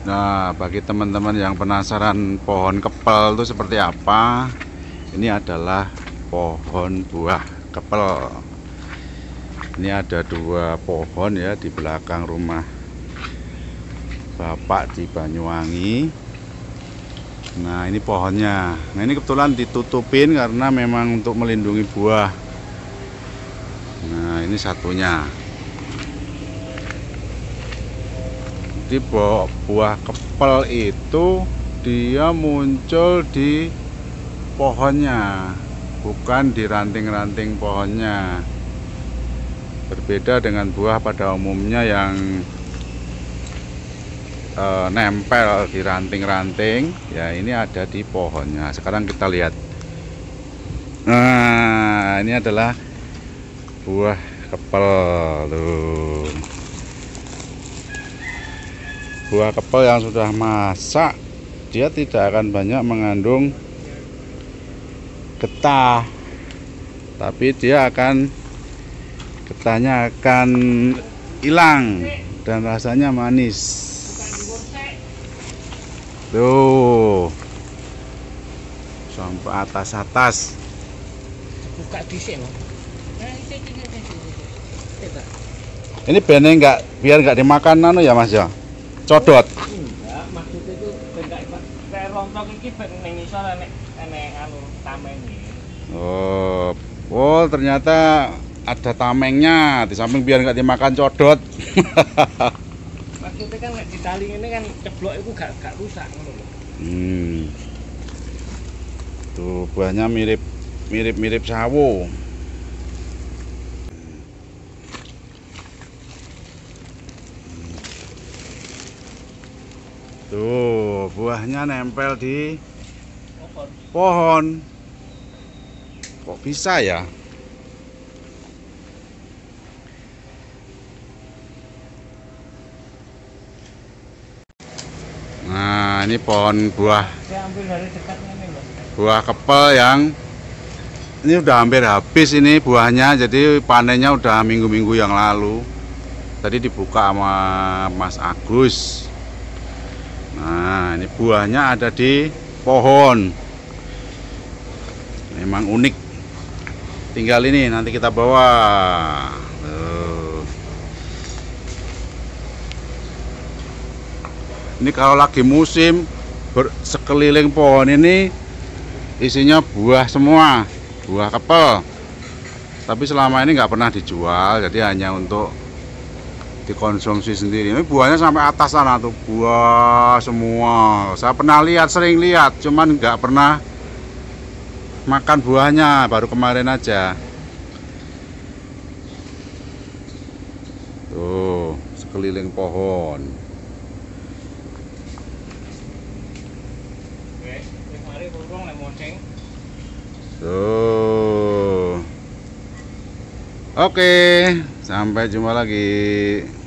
Nah, bagi teman-teman yang penasaran pohon kepel itu seperti apa, ini adalah pohon buah kepel. Ini ada dua pohon ya di belakang rumah Bapak di Banyuwangi. Nah, ini pohonnya. Nah, ini kebetulan ditutupin karena memang untuk melindungi buah. Nah, ini satunya. Di buah kepel itu dia muncul di pohonnya, bukan di ranting-ranting pohonnya. Berbeda dengan buah pada umumnya yang nempel di ranting-ranting, ya ini ada di pohonnya. Sekarang kita lihat. Nah, ini adalah buah kepel tuh. Buah kepel yang sudah masak, dia tidak akan banyak mengandung getah, tapi dia akan getahnya akan hilang dan rasanya manis. Tuh, sampai atas-atas. Buka disik loh. Ini bener biar nggak dimakan ya Mas ya? Codot. Enggak, maksudnya itu kayak rontok iki ben ning isor enek anu tameng iki. Oh, ternyata ada tamengnya di samping biar nggak dimakan codot. Maksudnya kan nek ditali ini kan ceblok itu gak rusak ngono lho. Tuh buahnya mirip sawo. Tuh, buahnya nempel di pohon. Kok bisa ya? Nah, ini pohon buah. Saya ambil dari dekatnya nih, Mas. Buah kepel yang ini udah hampir habis ini buahnya, jadi panennya udah minggu-minggu yang lalu. Tadi dibuka sama Mas Agus. Nah, ini buahnya ada di pohon. Memang unik. Tinggal ini nanti kita bawa. Ini kalau lagi musim, sekeliling pohon ini isinya buah semua, buah kepel. Tapi selama ini nggak pernah dijual, jadi hanya untuk dikonsumsi sendiri. Ini buahnya sampai atas sana tuh, buah semua. Saya pernah lihat, sering lihat, cuman nggak pernah makan buahnya, baru kemarin aja. Tuh, sekeliling pohon. Tuh. Oke, sampai jumpa lagi.